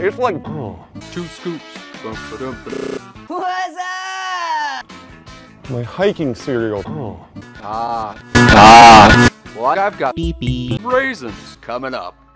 It's like, oh. 2 scoops. What's up? My hiking cereal. Oh. Well, I've got raisins coming up.